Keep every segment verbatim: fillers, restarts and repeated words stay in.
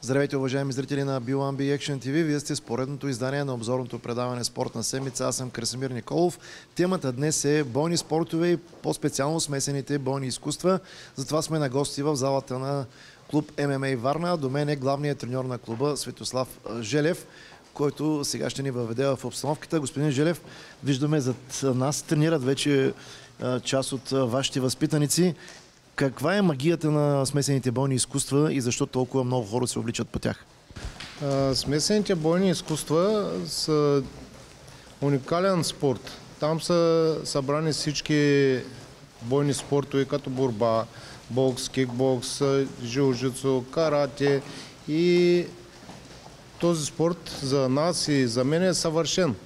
Здравейте, уважаеми зрители на Би уан Би Action ти ви. Вие сте с поредното издание на обзорното предаване Спортна седмица. Аз съм Красимир Николов. Темата днес е бойни спортове и по-специално смесените бойни изкуства. Затова сме на гости в залата на клуб Ем Ем Ей Варна. До мен е главният треньор на клуба Светослав Желев, който сега ще ни въведе в обстановката. Господин Желев, виждаме зад нас тренират вече част от вашите възпитаници. Каква е магията на смесените бойни изкуства и защо толкова много хора се обличат по тях? А, смесените бойни изкуства са уникален спорт. Там са събрани всички бойни спортове, като борба, бокс, кикбокс, жилжицу, карате, и този спорт за нас и за мен е съвършен.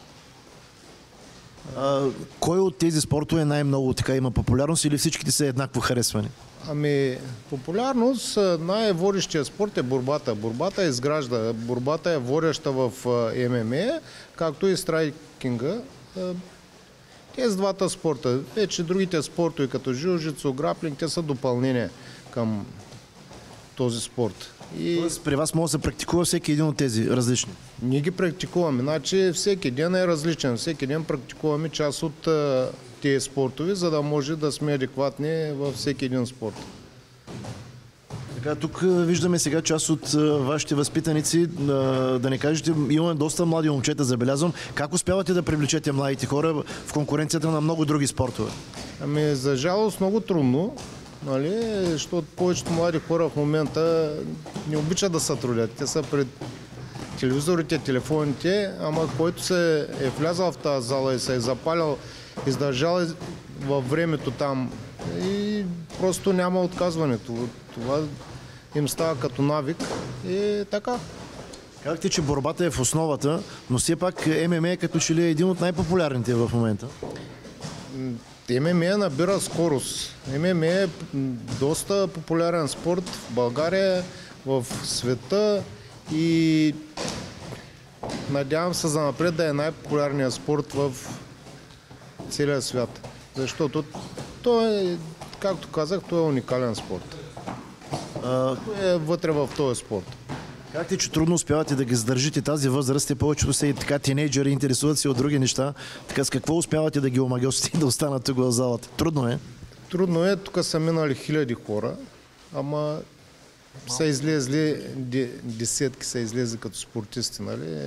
А, кой от тези спортове най-много така има популярност или всичките са еднакво харесвани? Ами, популярност, най-водещия спорт е борбата. Борбата изгражда. Борбата е водеща в Ем Ем Ей, както и страйкинга. Тези двата спорта. Вече другите спортове, като жилжицу, граплинг, те са допълнение към този спорт. И... Тоест, при вас може да се практикува всеки един от тези различни? Ние ги практикуваме. Значи всеки ден е различен. Всеки ден практикуваме част от а, тези спортове, за да може да сме адекватни във всеки един спорт. Така, тук виждаме сега част от а, вашите възпитаници. А, да не кажете, имаме доста млади момчета, забелязвам. Как успявате да привлечете младите хора в конкуренцията на много други спортове? Ами, за жалост, много трудно. Нали? Защото повечето млади хора в момента не обичат да се трудят. Те са пред телевизорите, телефоните, ама който се е влязал в тази зала и се е запалял, издържал във времето там и просто няма отказването. Това им става като навик и така. Казахте, че борбата е в основата, но все пак Ем Ем Ей като че ли е един от най-популярните в момента. Ем Ем Ей набира скорост. Ем Ем Ей е доста популярен спорт в България, в света и надявам се за напред да е най-популярният спорт в целия свят. Защото той е, както казах, той е уникален спорт. А... Той е вътре в този спорт. Как че трудно успявате да ги задържите тази възраст? Те повечето са и така тинейджери, интересуват се от други неща. Така с какво успявате да ги омагьосите и да останат тук в залата? Трудно е? Трудно е. Тук са минали хиляди хора, ама са излезли, десетки са излезли като спортисти, нали?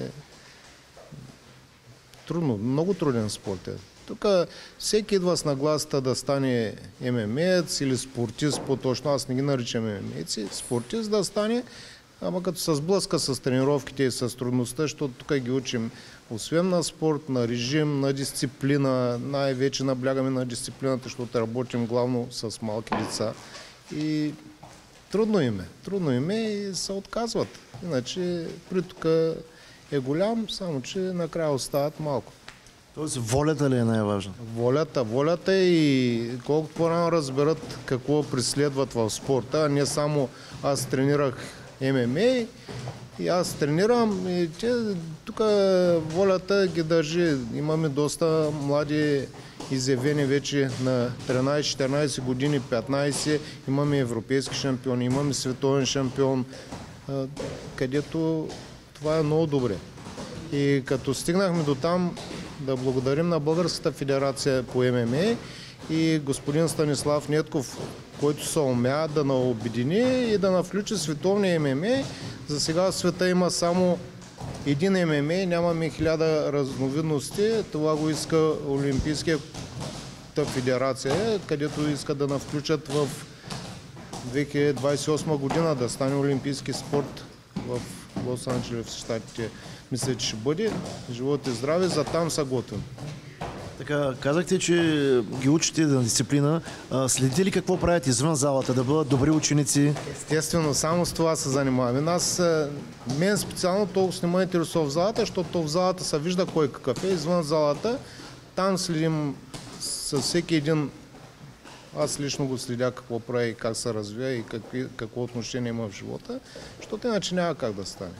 Трудно, много труден спорт е. Тук всеки идва с нагласата да стане Ем Ем Еец или спортист, по-точно аз не ги наричам Ем Ем Ейци, спортист да стане, ама като се сблъска с тренировките и с трудността, защото тук ги учим освен на спорт, на режим, на дисциплина, най-вече наблягаме на дисциплината, защото работим главно с малки деца. И трудно им е, трудно им е и се отказват. Иначе приток е голям, само че накрая остават малко. Тоест волята ли е най-важна? Волята, волята и колкото по-рано разберат какво преследват в спорта, а не само аз тренирах Ем Ем Ей и аз тренирам и те, тук волята ги държи. Имаме доста млади изявени вече на тринайсет-четиринайсет години, петнайсет, имаме европейски шампион, имаме световен шампион, където това е много добре. И като стигнахме до там, да благодарим на Българската федерация по Ем Ем Ей и господин Станислав Нетков, който се умя да наобедини и да навключи световния Ем Ем Ей. За сега в света има само един Ем Ем Ей, нямаме хиляда разновидности. Това го иска Олимпийската федерация, където иска да навключат в две хиляди двайсет и осма година да стане олимпийски спорт в Лос Анджелес, в щатите. Мисля, че ще бъде. Живот и здраве, за там са готвим. Така, казахте, че ги учите на дисциплина. Следите ли какво правят извън залата? Да бъдат добри ученици? Естествено, само с това се занимаваме. Нас, мен специално толкова не ме интересува в залата, защото в залата се вижда кой какъв е. Извън залата, там следим с всеки един. Аз лично го следя какво прави, как се развива и какви, какво отношение има в живота, защото иначе няма как да стане.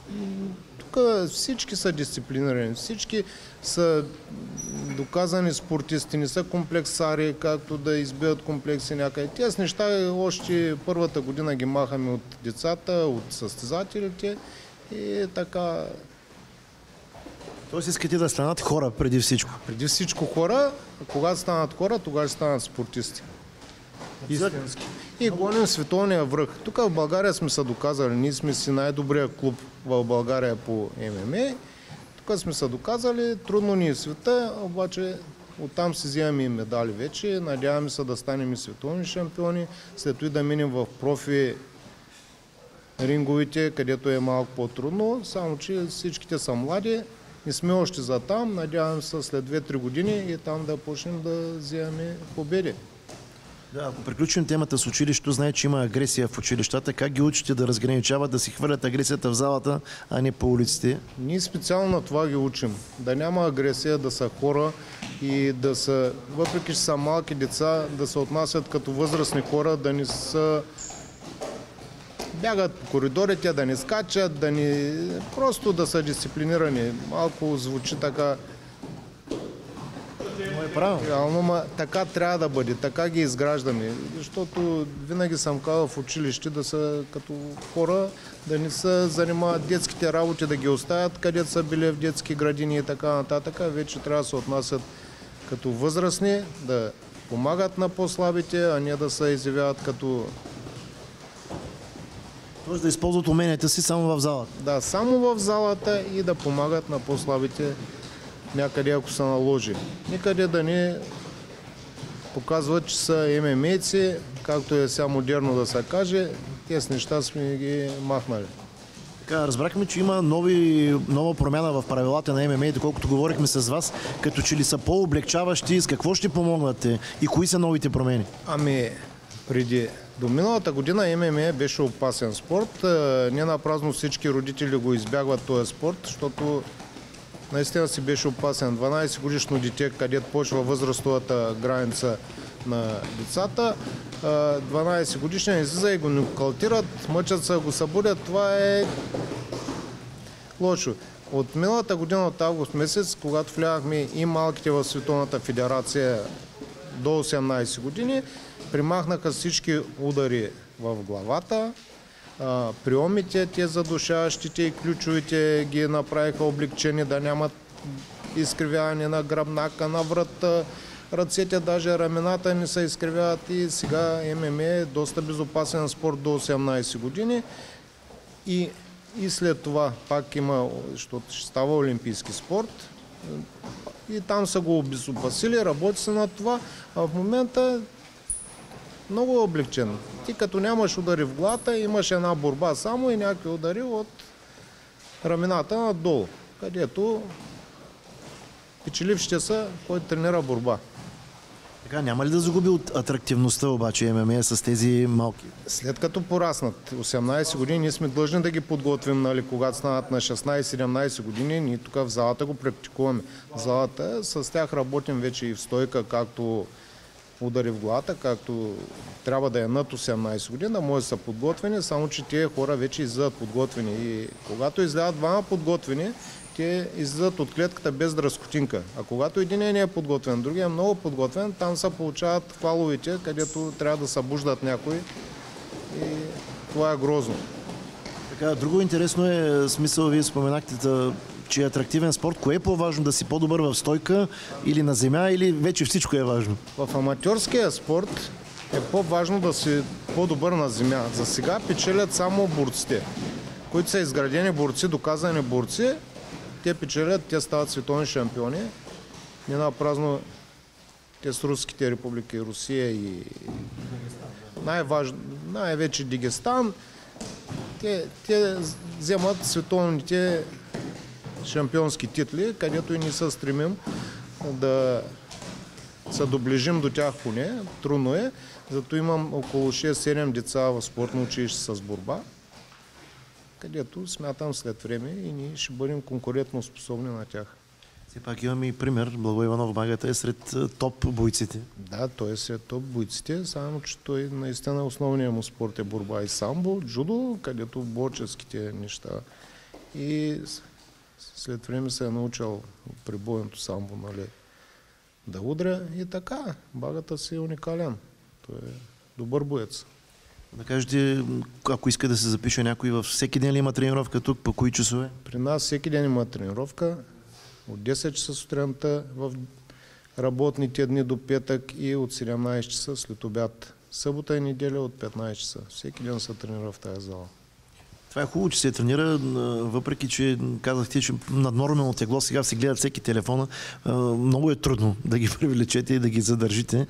Тук всички са дисциплинирани, всички са доказани спортисти, не са комплексари, както да избият комплекси някъде. Тези неща още първата година ги махаме от децата, от състезателите и така. Тоест искате да станат хора преди всичко? Преди всичко хора, когато станат хора, тогава ще станат спортисти. Истински. И гоним световния връх. Тук в България сме се доказали. Ние сме си най-добрия клуб в България по ММА. Тук сме се доказали. Трудно ни е света, обаче оттам си вземаме и медали вече. Надяваме се да станем и световни шампиони. След това да минем в профи ринговите, където е малко по-трудно. Само че всичките са млади. Не сме още за там. Надявам се след две-три години и там да почнем да вземаме победи. Да, ако приключим темата с училището, знае, че има агресия в училищата. Как ги учите да разграничават, да си хвърлят агресията в залата, а не по улиците? Ние специално на това ги учим. Да няма агресия, да са хора и да са, въпреки че са малки деца, да се отнасят като възрастни хора, да не са бягат по коридорите, да не скачат, да не... просто да са дисциплинирани. Малко звучи така... Реално, ма така трябва да бъде, така ги изграждаме. Защото винаги съм казал в училище да са като хора, да не се занимават детските работи, да ги оставят където са били в детски градини и така нататък. Вече трябва да се отнасят като възрастни, да помагат на по-слабите, а не да се изявяват като... Тоест да използват уменията си само в залата? Да, само в залата и да помагат на по-слабите някъде, ако се наложи. Никъде да не показват, че са ММА-ци, както е сега модерно да се каже, тези неща сме ги махнали. Така, разбрахме, че има нови, нова промяна в правилата на ММА, доколкото говорихме с вас, като че ли са по-облегчаващи, с какво ще помогнате и кои са новите промени? Ами, преди до миналата година ММА беше опасен спорт. Не напразно всички родители го избягват този спорт, защото наистина си беше опасен. дванайсет годишно дете, където почва възрастовата граница на децата. дванайсет годишни излиза и го нокаутират, мъчат се, го събудят. Това е лошо. От миналата година, от август месец, когато влязахме и малките в Световната федерация до осемнайсет години, примахнаха всички удари в главата. Приемите, те задушаващите и ключовите ги направиха облегчени, да нямат изкривяване на гръбнака, на врата, ръцете, даже рамената не се изкривяват и сега ММА е доста безопасен спорт до осемнайсет години и, и след това пак има, защото ще става олимпийски спорт и там са го обезопасили, работи се на това, а в момента много е облегчен. Ти като нямаш удари в главата, имаш една борба само и някакви удари от рамената надолу, където печелившите са, който тренира борба. Така, няма ли да загуби от атрактивността обаче ММА с тези малки? След като пораснат осемнайсет години, ние сме длъжни да ги подготвим, нали, когато станат на шестнайсет-седемнайсет години, ние тук в залата го практикуваме. В залата с тях работим вече и в стойка, както удари в главата, както трябва да е над осемнайсет години, да може да са подготвени, само че тези хора вече излизат подготвени. И когато излязат двама подготвени, те излизат от клетката без дръскотинка. А когато един не е подготвен, другия е много подготвен, там се получават хваловите, където трябва да събуждат някой. И това е грозно. Така, друго интересно е, смисъл, вие споменахте, че е атрактивен спорт. Кое е по-важно, да си по-добър в стойка или на земя, или вече всичко е важно? В аматьорския спорт е по-важно да си по-добър на земя. За сега печелят само борците, които са изградени борци, доказани борци. Те печелят, те стават световни шампиони. Не напразно те с руските републики, Русия и най-важно, най-вече Дагестан. Те, те вземат световните шампионски титли, където и ние се стремим да се доближим до тях поне. Трудно е. Зато имам около шест-седем деца в спортно училище с борба, където смятам след време и ние ще бъдем конкурентно способни на тях. Все пак имаме и пример. Благой Иванов Магата е сред топ бойците. Да, той е сред топ бойците, само че той наистина основният му спорт е борба и самбо, джудо, където борческите неща и след време се е научил прибойното самбо, нали, да удря и така. Багата си е уникален. Той е добър боец. Да кажете, ако иска да се запише някой, във всеки ден ли има тренировка тук, по кои часове? При нас всеки ден има тренировка от десет часа сутринта в работните дни до петък и от седемнайсет часа след обяд. Събота и неделя от петнайсет часа. Всеки ден се тренира в тази зала. Това е хубаво, че се тренира, въпреки че казахте, че наднормално тегло сега се гледат всеки телефона. Много е трудно да ги привлечете и да ги задържите.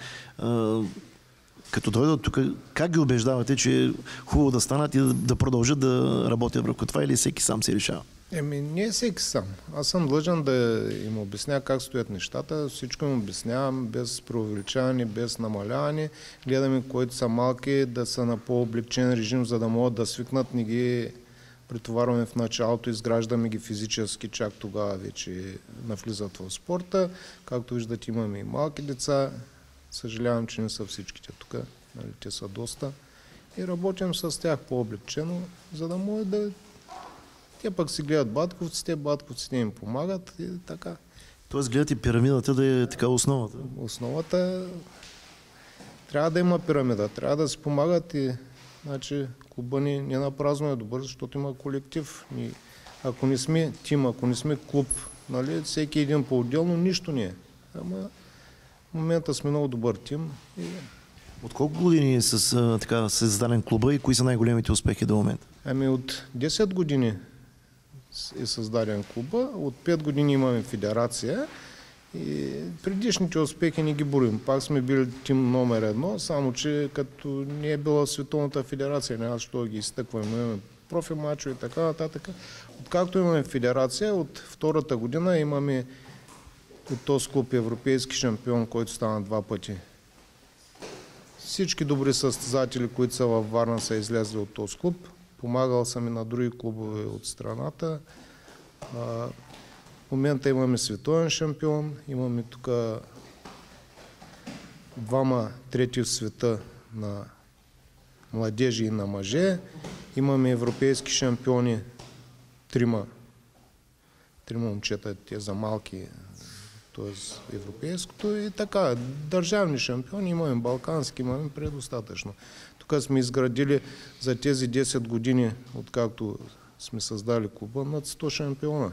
Като дойдат тук, как ги убеждавате, че е хубаво да станат и да продължат да работят върху това, или всеки сам се решава? Еми, не е всеки сам. Аз съм длъжен да им обясня как стоят нещата. Всичко им обяснявам без преувеличаване, без намаляване. Гледаме, които са малки, да са на по-облегчен режим, за да могат да свикнат. Не ги претоварваме в началото, изграждаме ги физически, чак тогава вече навлизат в спорта. Както виждате, имаме и малки деца. Съжалявам, че не са всичките тук. Нали, те са доста. И работим с тях по-облегчено, за да могат да... Те пък си гледат батковците, батковците им помагат и така. Тоест гледате пирамидата да е така основата? Основата трябва да има пирамида, трябва да си помагат и значи, клуба ни не напразно е добър, защото има колектив. И ако не сме тим, ако не сме клуб, нали, всеки един по-отделно, нищо не е. Ама в момента сме много добър тим. И... От колко години е с, така, създаден клуба и кои са най-големите успехи до момента? Ами от десет години е създаден клуба, от пет години имаме федерация и предишните успехи не ги броим. Пак сме били тим номер едно, само че като не е била Световната федерация, няма защо ги изтъкваме. Имаме профи мачо и така нататък. Откакто имаме федерация, от втората година имаме от този клуб европейски шампион, който стана два пъти. Всички добри състезатели, които са във Варна, са излезли от този клуб. Помагал съм и на други клубове от страната. А, в момента имаме световен шампион, имаме тук двама трети в света на младежи и на мъже. Имаме европейски шампиони, трима, трима момчета, те за малки, т.е. европейското и така. Държавни шампиони имаме, балкански имаме предостатъчно. Тук сме изградили за тези десет години, откакто сме създали клуба, над сто шампиона.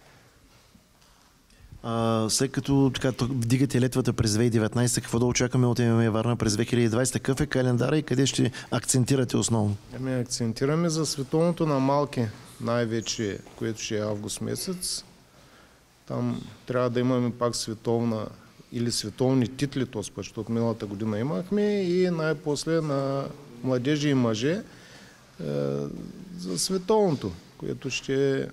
А, след като така, вдигате летвата през две хиляди и деветнайсета, какво да очакваме от ММА Варна през две хиляди и двайсета? Какъв е календара и къде ще акцентирате основно? Ами, акцентираме за световното на малки, най-вече, което ще е август месец. Там трябва да имаме пак световна или световни титли, този път, защото миналата година имахме, и най-после на младежи и мъже е, за световното, което ще е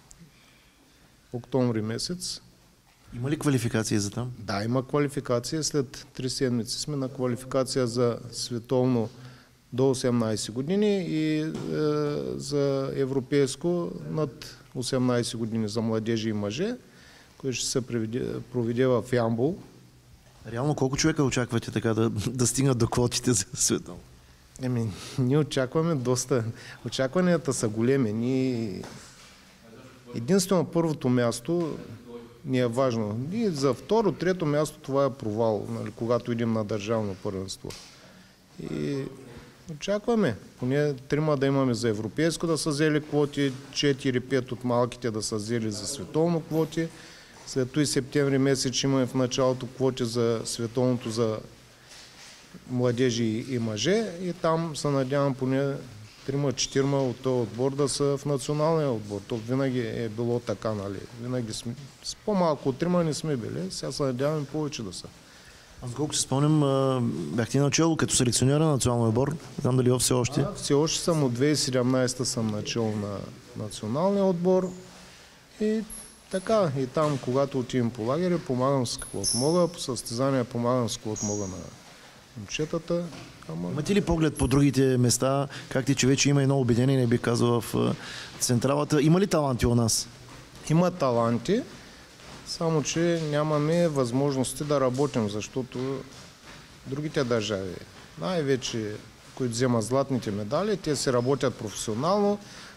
октомври месец. Има ли квалификация за там? Да, има квалификация. След три седмици сме на квалификация за световно до осемнайсет години и е, за европейско над осемнайсет години за младежи и мъже, което ще се проведе, проведе в Ямбол. Реално колко човека очаквате така да, да стигнат до квотите за света? Еми, ние очакваме доста. Очакванията са големи. Ние... Единствено първото място ни е важно. И за второ, трето място това е провал, нали, когато идем на държавно първенство. И очакваме. Поне трима да имаме за европейско да са взели квоти, четири-пет от малките да са взели за световно квоти. След това и септември месец имаме в началото квоти за световното за младежи и мъже и там се надявам поне трима-четирима от този отбор да са в националния отбор. То винаги е било така, нали? Винаги сме, с по-малко от трима не сме били, сега се надяваме повече да са. Аз колко се спомням, бяхте начало като селекционер на националния отбор. Знам дали все още? А, все още съм от две хиляди и седемнайсета съм начало на националния отбор и така, и там, когато отивам по лагери, помагам с каквото мога, по състезания помагам с каквото мога на момчетата. Ама... Имате ли поглед по другите места, както че вече има едно обединение, би казал, в централата? Има ли таланти у нас? Има таланти, само че нямаме възможности да работим, защото другите държави, най-вече, които вземат златните медали, те си работят професионално,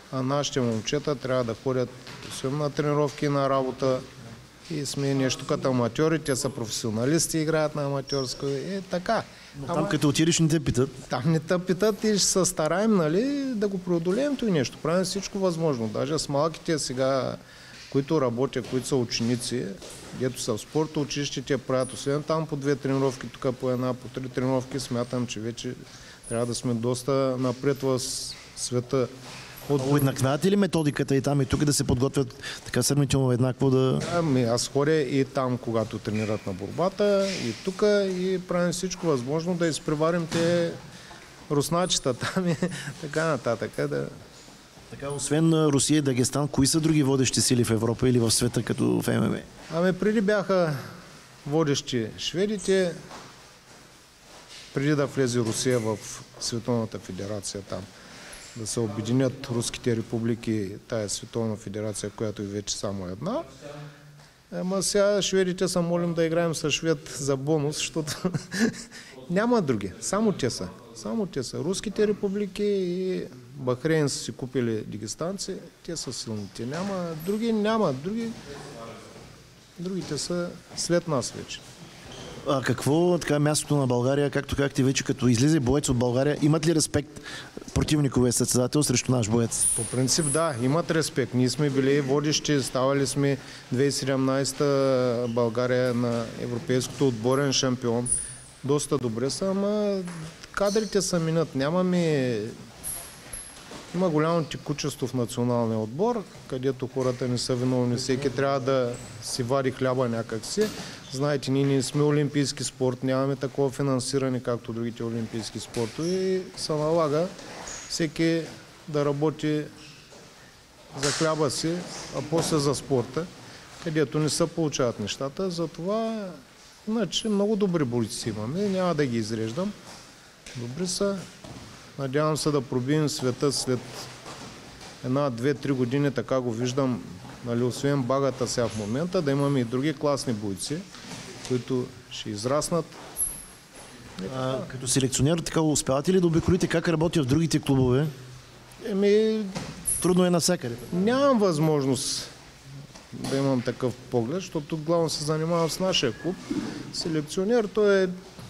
А нашите момчета трябва да ходят освен на тренировки и на работа. И сме нещо като аматьори, те са професионалисти, играят на аматьорско. Е така. Но там Ама... като отидеш не те питат. Там не те питат и ще се стараем, нали, да го преодолеем това нещо. Правим всичко възможно. Даже с малките сега, които работят, които са ученици, дето са в спорта, училище, те правят освен там по две тренировки, тук по една, по три тренировки. Смятам, че вече трябва да сме доста напред в света. От... Уеднаквявате ли методиката и там и тук да се подготвят така сравнително еднакво да... Ами, аз ходя и там, когато тренират на борбата, и тук, и правим всичко възможно да изпреварим те русначета там и така нататък. Да... Така, освен Русия и Дагестан, кои са други водещи сили в Европа или в света като в ММА? Ами преди бяха водещи шведите, преди да влезе Русия в Световната федерация там. Да се обединят руските републики, тая световна федерация, която е вече само една. Ама сега шведите са молим да играем с швед за бонус, защото няма други. Само те са. Само те са. Руските републики и Бахрейн са си купили дагестанци, те са силните. Няма други, няма други. Другите са след нас вече. А какво така мястото на България, както както вече, като излезе боец от България, имат ли респект противниковия състезател срещу наш боец? По принцип да, имат респект. Ние сме били водещи, ставали сме две хиляди и седемнадесета България на европейското отборен шампион. Доста добре са, ама кадрите са минат. Нямаме... Има голямо текучество в националния отбор, където хората не са виновни. Всеки трябва да си вади хляба някакси. Знаете, ние не сме олимпийски спорт, нямаме такова финансиране, както другите олимпийски спортове и се налага всеки да работи за хляба си, а после за спорта, където не се получават нещата. Затова, иначе, много добри борци имаме, няма да ги изреждам. Добри са. Надявам се да пробием света след една, две, три години, така го виждам, нали, освен багата сега в момента, да имаме и други класни бойци, които ще израснат. А, като селекционер, така успявате ли да обиколите как работят в другите клубове? Еми... Трудно е навсякъде. Нямам възможност да имам такъв поглед, защото главно се занимавам с нашия клуб. Селекционер, той е...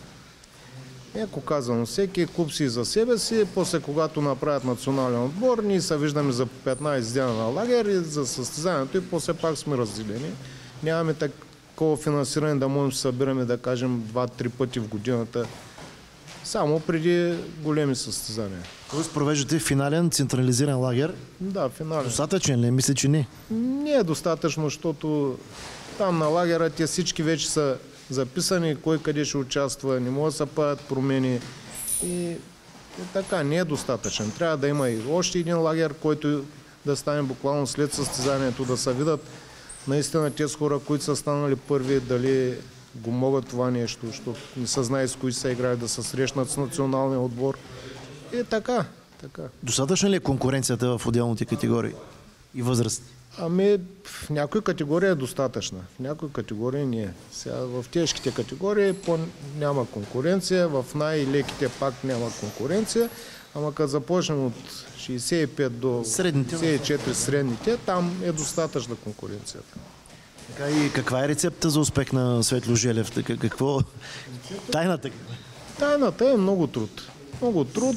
Еко казано, всеки клуб си за себе си, после когато направят национален отбор, ние се виждаме за петнадесет дена на лагер и за състезанието и после пак сме разделени. Нямаме такова финансиране да можем да се събираме, да кажем, два-три пъти в годината, само преди големи състезания. Тоест провеждате финален централизиран лагер? Да, финален. Достатъчен ли? Мисля, че не. Не е достатъчно, защото там на лагера те всички вече са записани, кой къде ще участва, не могат да се правят промени и, и така, не е достатъчен. Трябва да има и още един лагер, който да стане буквално след състезанието, да се видят наистина тези хора, които са станали първи, дали го могат това нещо, защото не се знае с кои са играли, да се срещнат с националния отбор. И така, така. Достатъчна ли е конкуренцията в отделните категории и възраст? Ами, в някои категории е достатъчна, в някои категории не е. Сега в тежките категории няма конкуренция, в най-леките пак няма конкуренция, ама като започнем от шейсет и пет до шейсет и четири средните, там е достатъчна конкуренцията. Така и каква е рецепта за успех на Светло Желев? Какво? Тайната? Тайната е много труд. Много труд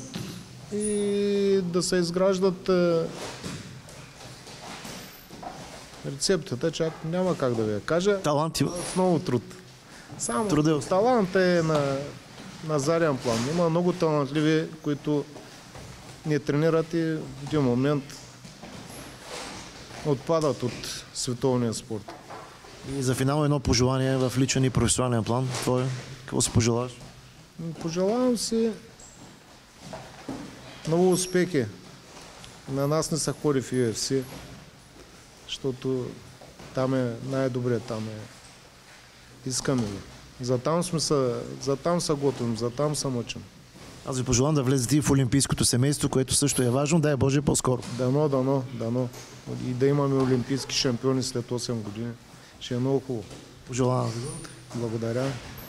и да се изграждат рецептата, чак няма как да ви я кажа. Талант има. Много труд. Само Трудел. Талант е на, на заден план. Има много талантливи, които не тренират и в един момент отпадат от световния спорт. И за финал едно пожелание в личен и професионален план. Твое? Какво си пожелаваш? Пожелавам си много успехи. На нас не се ходи в Ю Еф Си, защото там е най-добре, там е. Искаме ли. За там сме са, за там са готвим, за там са мъчим. Аз ви пожелавам да влезете в олимпийското семейство, което също е важно, дай Боже по-скоро. Дано, дано, дано. И да имаме олимпийски шампиони след осем години. Ще е много хубаво. Пожелавам ви. Благодаря.